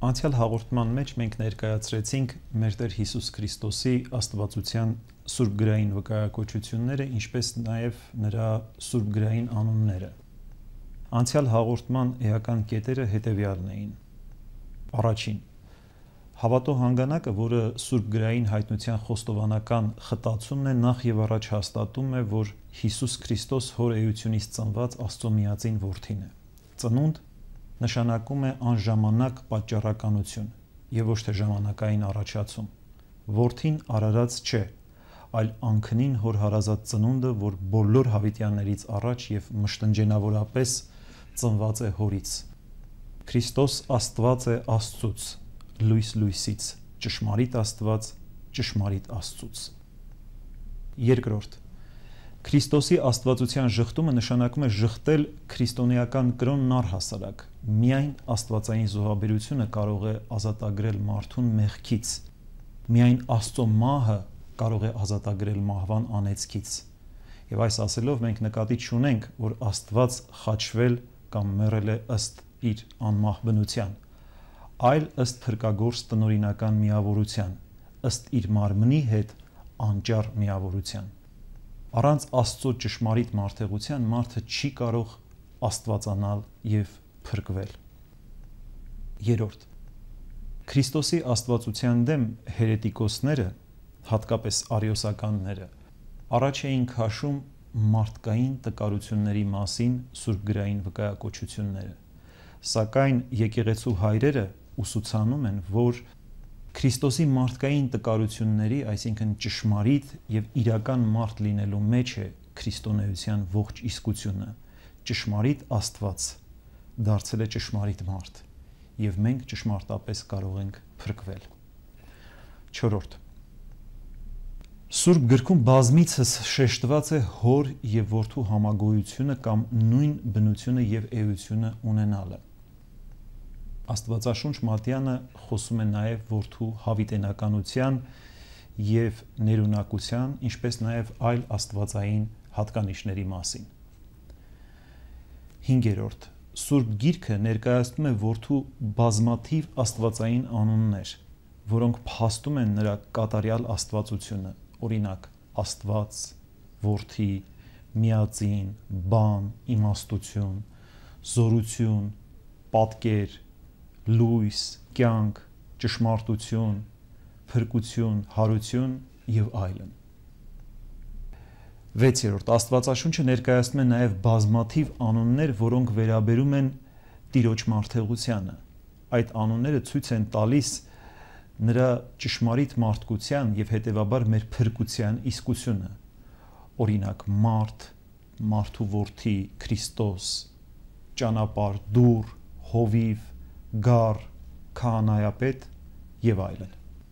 Անցյալ հաղորդման մեջ մենք ներկայացրեցինք մեր Տեր Հիսուս Քրիստոսի աստվածության սուրբգրային վկայակոչությունները, ինչպես նաև նրա սուրբգրային անունները։ Անցյալ հաղորդման էական կետերը հետևյալն էին. Առաջին, հավատո հանգանակը, որը սուրբգրային հայտնության խոստովանական խտացումն է, նախ եւ առաջ հաստատում է, որ Հիսուս Քրիստոս հոր էությունից ծնված Աստծո միածին որդին է։ Ծնունդ նշանակում է անժամանակ պատճառականություն եւ ոչ թե ժամանակային առաջացում։ Որդին արարած չէ, այլ անքնին հոր հարազատ ծնունդը, որ բոլոր հավիտյաններից առաջ եւ մշտնջենավորապես ծնված է հորից։ Քրիստոս Աստված է Աստծուց, լույս լույսից, ճշմարիտ Աստված, ճշմարիտ Աստծուց։ Երկրորդ, Քրիստոսի աստվածության ժխտումը նշանակում է ժխտել քրիստոնեական կրոնն առհասարակ։ Միայն աստվածային զոհաբերությունը կարող է ազատագրել մարդուն մեղքից։ Միայն Աստծո մահը կարող է ազատագրել մահվան անեծքից։ Եվ այս ասելով մենք նկատի չունենք, որ Աստված խաչվել կամ մեռել է ըստ իր անմահ բնության, այլ ըստ փրկագործ տնօրինական միավորության, ըստ իր մարմնի հետ անճար միավորության։ Առանց Աստծո ճշմարիտ մարդեղության մարդը չի կարող աստվածանալ եւ փրկվել։ Երրորդ, Քրիստոսի աստվածության դեմ հերետիկոսները, հատկապես արիոսականները, առաջ էին քաշում մարդկային տկարությունների մասին սուրբգրային վկայակոչությունները, սակայն եկեղեցու հայրերը ուսուցանում են, որ Քրիստոսի մարդկային տկարությունների, այսինքն ճշմարիտ եւ իրական մարդ լինելու մեջ է քրիստոնեության ողջ իսկությունը։ Ճշմարիտ Աստված դարձել է ճշմարիտ մարդ, եւ մենք ճշմարտապես կարող ենք փրկվել։ Չորրորդ, Սուրբ գրքում բազմիցս շեշտված է հոր եւ որդու համագոյությունը կամ նույն բնությունը եւ էությունը ունենալը։ Աստվածաշունչ Մատյանը խոսում է նաև որդու հավիտենականության եւ ներունակության, ինչպես նաև այլ աստվածային հատկանիշների մասին։ Հինգերորդ, Սուրբ Գիրքը ներկայացնում է որդու բազմաթիվ աստվածային անուններ, որոնք փաստում են նրա կատարյալ աստվածությունը, օրինակ Աստված, Որդի, Միածին, Բան, Իմաստություն, Զորություն, Պատկեր, լույս, կյանք, ճշմարտություն, փրկություն, հարություն եւ այլն։ 6. Աստվածաշունչը ներկայացնում է նաև բազմաթիվ անուններ, որոնք վերաբերում են Տիրոջ մարդեղությանը։ Այդ անունները ցույց են տալիս նրա ճշմարիտ մարդկության եւ հետեւաբար մեր փրկության իսկությունը։ Օրինակ մարդ, մարդու որդի, Քրիստոս, ճանապարհ, դուռ, հովիվ, գառ, քահանայապետ եւ այլն։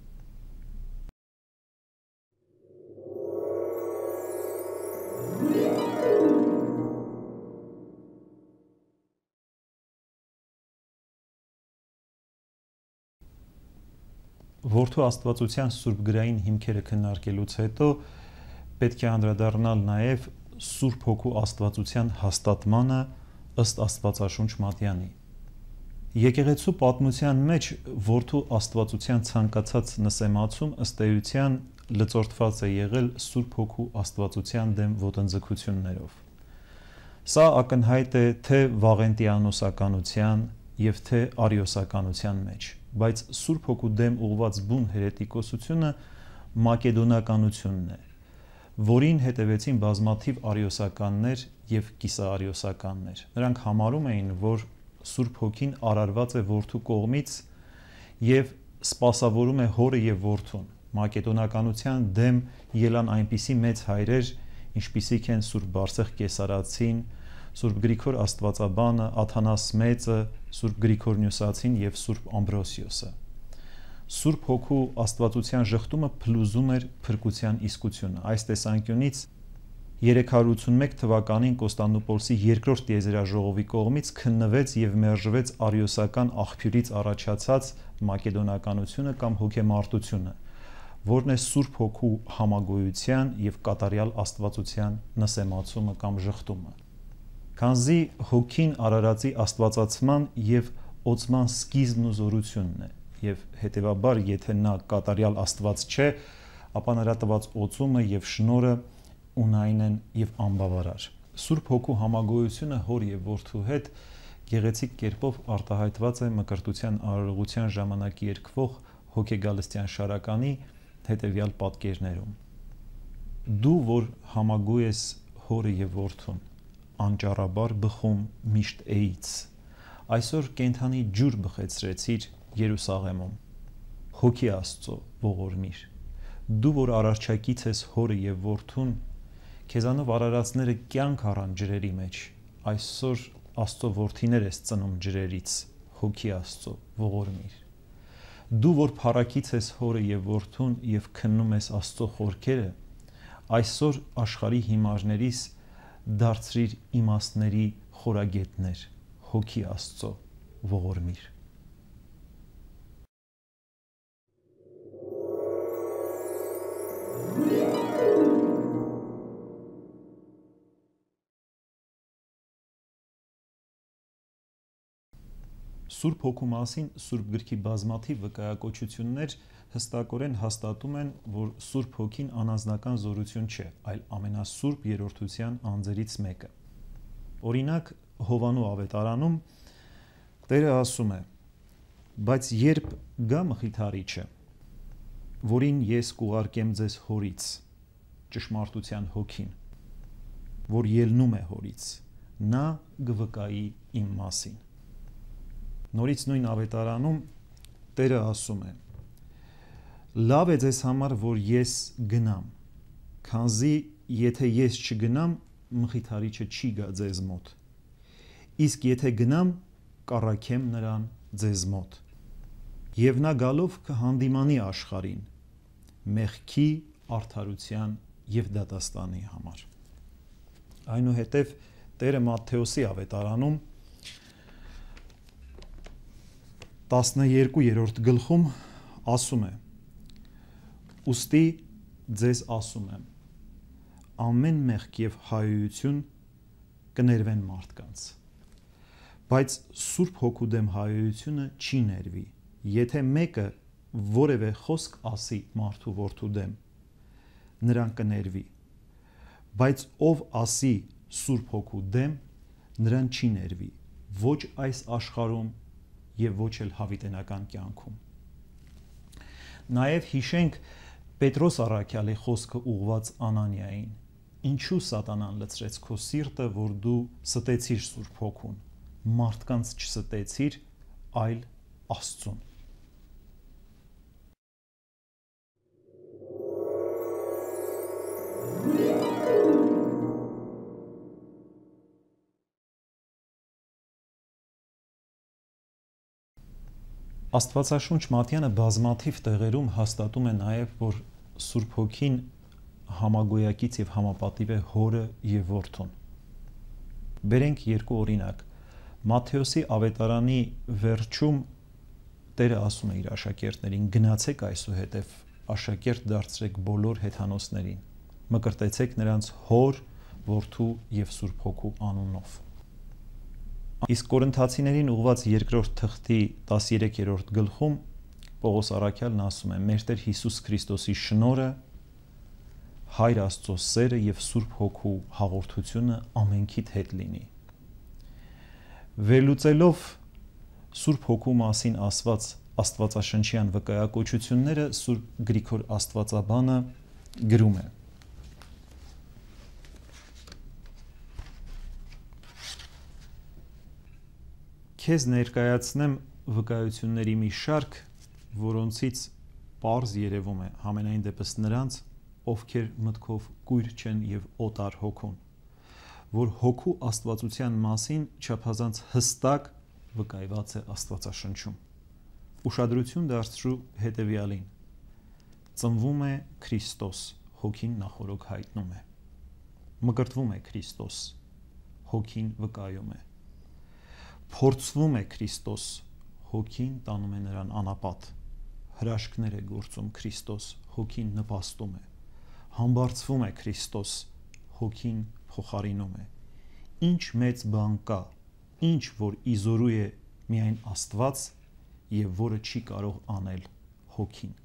Որդու աստվածության սուրբգրային հիմքերը քննարկելուց հետո պետք է անդրադառնալ նաև Սուրբ Հոգու աստվածության հաստատմանը ըստ Աստվածաշունչ Մատյանի։ Եկեղեցու պատմության մեջ որդու աստվածության ցանկացած նսեմացում ըստ էության լծորդված է եղել Սուրբ Հոգու աստվածության դեմ ոտնձգություններով։ Սա ակնհայտ է թե վաղենտիանոսականության եւ թե արիոսականության մեջ, բայց Սուրբ Հոգու դեմ ուղված բուն հերետիկոսությունը մակեդոնականությունն է, որին հետևեցին բազմաթիվ արիոսականներ եւ կիսաարիոսականներ։ Նրանք համարում էին, որ Սուրբ Հոգին արարված է որդու կողմից եւ սպասավորում է հորը եւ որդուն։ Մակեդոնականության դեմ ելան այնպիսի մեծ հայրեր, ինչպիսիք են Սուրբ Բարսեղ Կեսարացին, Սուրբ Գրիգոր Աստվածաբանը, Աթանաս Մեծը, Սուրբ Գրիգոր Նյուսացին եւ Սուրբ Ամբրոսիոսը։ Սուրբ Հոգու աստվածության ժխտումը փլուզում էր փրկության իսկությունը։ Այս տեսանկյունից 381 թվականին Կոստանդնուպոլսի երկրորդ տիեզերաժողովի կողմից քննվեց եւ մերժվեց արիոսական աղբյուրից առաջացած մակեդոնականությունը կամ հոգեմարտությունը, որն է Սուրբ Հոգու համագոյության եւ կատարյալ աստվածության նսեմացումը կամ ժխտումը։ Քանզի հոգին արարածի աստվածացման եւ օծման սկիզբն ու զորությունն է, եւ հետեւաբար, եթե նա կատարյալ Աստված չէ, ապա նրա տված օծումը եւ շնորհը ունայն են եւ անբավարար։ Սուրբ Հոգու համագոյությունը Հոր եւ Որդու հետ գեղեցիկ կերպով արտահայտված է Մկրտության արարողության ժամանակ երգվող հոգեգալստյան շարականի հետևյալ պատկերներում. Դու, որ համագույ ես Հորը եւ Որդուն, անճառաբար բխում միշտ էից, այսօր կենթանի ջուր բխեցրեցիր Երուսաղեմում, Հոգի Աստծո ողորմիր։ Դու, որ արարչակից ես Հորը եւ Որդուն, քեզանով արարածները կյանք առան ջրերի մեջ, այսօր Աստծո որդիներ ես ծնում ջրերից, Հոգի Աստծո ողորմիր։ Դու, որ փառակից ես Հորը եւ Որդուն եւ քննում ես Աստծո խորքերը, այսօր աշխարհի հիմարներից դարձրիր իմաստների խորագետներ, Հոգի Աստծո ողորմիր։ Սուրբ Հոգու մասին Սուրբ գրքի բազմաթիվ վկայակոչություններ հստակորեն հաստատում են, որ Սուրբ Հոգին անանձնական զորություն չէ, այլ ամենասուրբ երրորդության անձերից մեկը։ Օրինակ, Հովանու ավետարանում Տերը ասում է. «Բայց երբ գա Մխիթարիչը, որին ես կուղարկեմ ձեզ Հորից, ճշմարտության Հոգին, որ ելնում է Հորից, նա կվկայի իմ մասին»։ Նորից նույն ավետարանում Տերը ասում է. «Լավ է ձեզ համար, որ ես գնամ, քանզի եթե ես չգնամ, Մխիթարիչը չի գա ձեզ մոտ, իսկ եթե գնամ, կառաքեմ նրան ձեզ մոտ, եւ նա գալով կհանդիմանի աշխարհին, մեղքի, արդարության եւ դատաստանի համար»։ Այնուհետև Տերը Մատթեոսի ավետարանում 12-րդ գլխում ասում է. «Ուստի ձեզ ասում եմ, ամեն մեղք եւ հայոյություն կներվեն մարդկանց, բայց Սուրբ Հոգու դեմ հայոյությունը չի ներվի, եթե մեկը որևէ խոսք ասի մարդու որդու դեմ, նրան կներվի, բայց ով ասի Սուրբ Հոգու դեմ, նրան չի ներվի, ոչ այս աշխարհում եւ ոչ էլ հավիտենական կյանքում»։ Նաեւ հիշենք Պետրոս առաքյալի խոսքը ուղված Անանիային. «Ինչու սատանան լցրեց քո սիրտը, որ դու ստեցիր Սուրբ Հոգուն, մարդկանց չստեցիր, այլ Աստծուն»։ Աստվածաշունչ Մատյանը բազմաթիվ տեղերում հաստատում է նաև, որ Սուրբ Հոգին համագոյակից եւ համապատիվ է Հորը եւ Որդուն։ Բերենք երկու օրինակ։ Մատթեոսի ավետարանի վերջում Տերը ասում է իր աշակերտներին. «Գնացեք այսուհետև աշակերտ դարձրեք բոլոր հեթանոսներին, մկրտեցեք նրանց Հոր, Որդու եւ Սուրբ Հոգու անունով»։ Իսկ Կորինթացիներին ուղված 2-րդ թղթի 13-րդ գլխում Պողոս առաքյալն ասում է. «Մեր Տեր Հիսուս Քրիստոսի շնորհը, Հայր Աստծո սերը եւ Սուրբ Հոգու հաղորդությունը ամենքիդ հետ լինի»։ Վերլուծելով Սուրբ Հոգու մասին ասված աստվածաշնչյան վկայակոչությունները, Սուրբ Գրիգոր Աստվածաբանը գրում է. «Քեզ ներկայացնեմ վկայությունների մի շարք, որոնցից պարզ երևում է համենայն դեպս նրանց, ովքեր մտքով կույր չեն եւ օտար հոգուն, որ հոգու աստվածության մասին չափազանց հստակ վկայված է Աստվածաշնչում։ Ուշադրություն դարձրու հետևյալին. ծնվում է Քրիստոս, հոգին նախորոք հայտնում է, մկրտվում է Քրիստոս, հոգին վկայում է, փորձվում է Քրիստոս, հոգին տանում է նրան անապատ, հրաշքներ է գործում Քրիստոս, հոգին նպաստում է, համբարձվում է Քրիստոս, հոգին փոխարինում է։ Ինչ մեծ բան կա, ինչ որ իզորու է միայն Աստված եւ որը չի կարող անել Հոգին։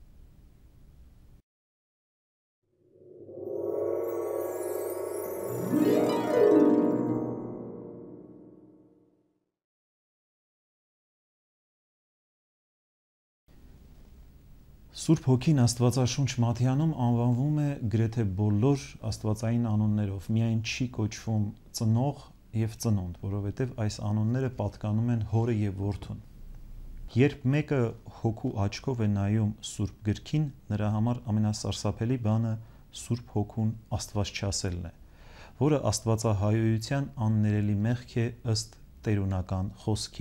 Սուրբ Հոգին Աստվածաշունչ Մատթեանում անվանվում է գրեթե բոլոր աստվածային անուններով, միայն չի կոչվում ծնող եւ ծնունդ, որովհետեւ այս անունները պատկանում են Հորը եւ Որդուն։ Երբ մեկը հոգու աչքով է նայում Սուրբ գրքին, նրա համար ամենասարսափելի բանը Սուրբ Հոգուն Աստված չասելն է, որը աստվածահայության աններելի մեղք է ըստ տերունական խոսքի։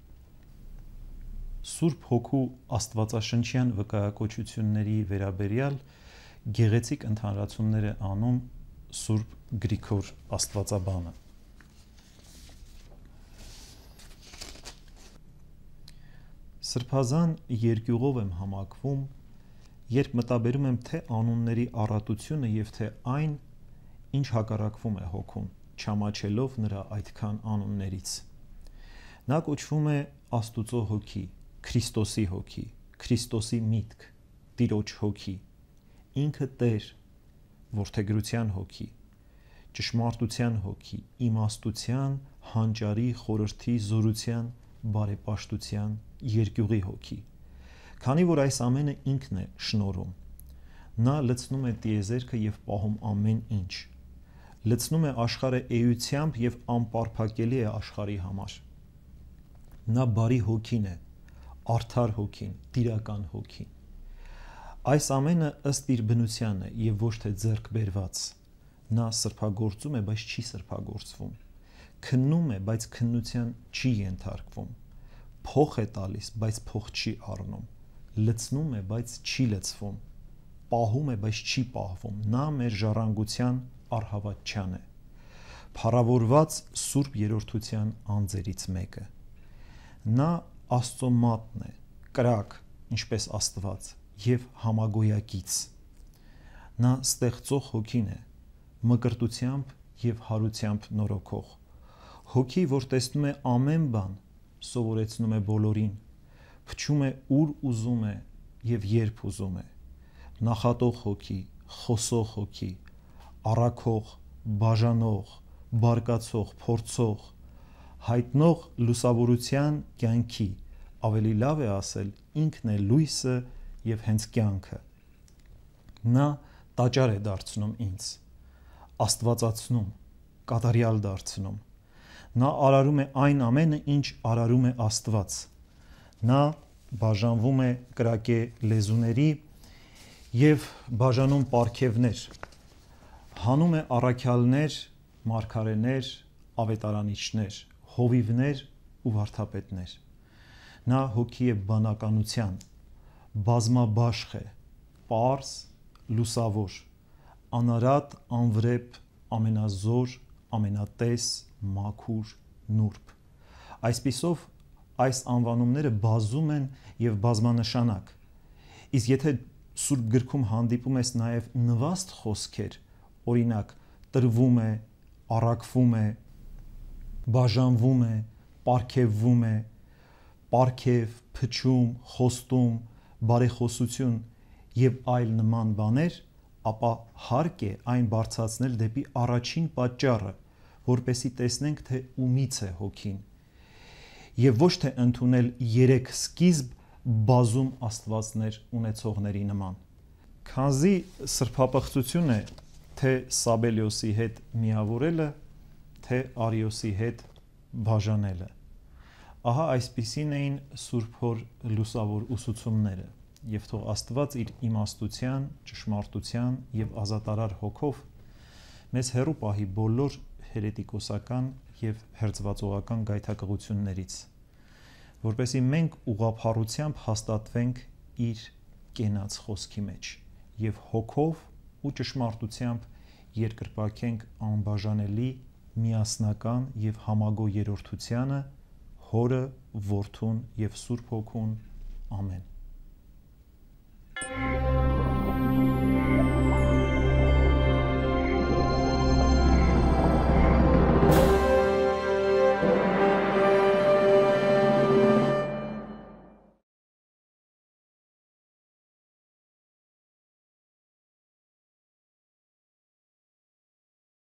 Սուրբ Հոգու աստվածաշնչյան վկայակոչությունների վերաբերյալ գեղեցիկ ընդհանրացումներ է անում Սուրբ Գրիգոր Աստվածաբանը։ Սրբազան երկյուղով եմ համակվում, երբ մտաբերում եմ թե անունների առատությունը եւ թե այն, ինչ հակառակվում է Հոգուն, չամաչելով նրա այդքան անուններից։ Նա կոչվում է Աստուծո Հոգի, Քրիստոսի Հոգի, Քրիստոսի միտք, Տիրոջ Հոգի, ինքը Տեր, որդեգրության Հոգի, ճշմարտության Հոգի, իմաստության, հանճարի, խորհրդի, զորության, բարեպաշտության, երկյուղի Հոգի։ Քանի որ այս ամենը ինքն է շնորհում, նա լցնում է տիեզերքը եւ պահում ամեն ինչ, լցնում է աշխարհը էությամբ եւ անպարփակելի է աշխարհի համար։ Նա բարի Հոգին է, արդար Հոգին, տիրական Հոգին։ Այս ամենը ըստ իր բնության է եւ ոչ թե ձեռք բերված։ Նա սրբագործում է, բայց չի սրբագործվում։ Քննում է, բայց քննության չի ենթարկվում։ Փոխ է տալիս, բայց փոխ չի առնում։ Լցնում է, բայց չի լցվում։ Պահում է, բայց չի պահվում։ Նա մեր ժառանգության առհավատչյան է։ Փառավորված Սուրբ Երրորդության անձերից մեկը։ Նա Աստծո մատն է, կրակ, ինչպես Աստված, եւ համագոյակից։ Նա ստեղծող Հոգին է, մկրտությամբ եւ հարությամբ նորոգող։ Հոգի, որ տեսնում է ամեն բան, սովորեցնում է բոլորին, փչում է ուր ուզում է եւ երբ ուզում է։ Նախատող Հոգի, խոսող Հոգի, առաքող, բաժանող, բարկացող, փորձող, հայտնող լուսավորության կյանքի, ավելի լավ է ասել, ինքն է լույսը եւ հենց կյանքը։ Նա տաճար է դարձնում ինձ, աստվածացնում, կատարյալ դարձնում։ Նա արարում է այն ամենը, ինչ արարում է Աստված։ Նա բաժանվում է կրակե լեզուների եւ բաժանում պարգևներ, հանում է առաքյալներ, մարգարեներ, ավետարանիչներ, հովիվներ ու վարդապետներ։ Նա Հոգի է բանականության, բազմաբաշխ է, պարզ, լուսավոր, անարատ, անվրեպ, ամենազոր, ամենատես, մաքուր, նուրբ։ Այսպիսով այս անվանումները բազում են եւ բազմանշանակ։ Իսկ եթե Սուրբ գրքում հանդիպում ես նաեւ նվաստ խոսքեր, օրինակ տրվում է, առաքվում է, բաժանվում է, պարգևվում է, պարգև, փչում, խոստում, բարեխոսություն եւ այլ նման բաներ, ապա հարկ է այն բարձրացնել դեպի առաջին պատճառը, որպեսզի տեսնենք, թե ումից է Հոգին, եւ ոչ թե ընդունել երեք սկիզբ բազում աստվածներ ունեցողների նման։ Քանզի սրբապղծություն է թե Սաբելիոսի հետ միավորելը, թե Արիոսի հետ բաժանելը։ Ահա այսպիսին էին Սուրբ Հոր լուսավոր ուսուցումները, եւ թող Աստված իր իմաստության, ճշմարտության եւ ազատարար հոգով մեզ հեռու պահի բոլոր հերետիկոսական եւ հերձվածողական գայթակղություններից, որպեսզի մենք ուղղափառությամբ հաստատվենք իր կենաց խոսքի մեջ եւ հոգով ու ճշմարտությամբ երկրպագենք անբաժանելի միասնական եւ համագոյ երրորդությանը, Հորը, Որդուն եւ Սուրբ Հոգուն։ Ամեն։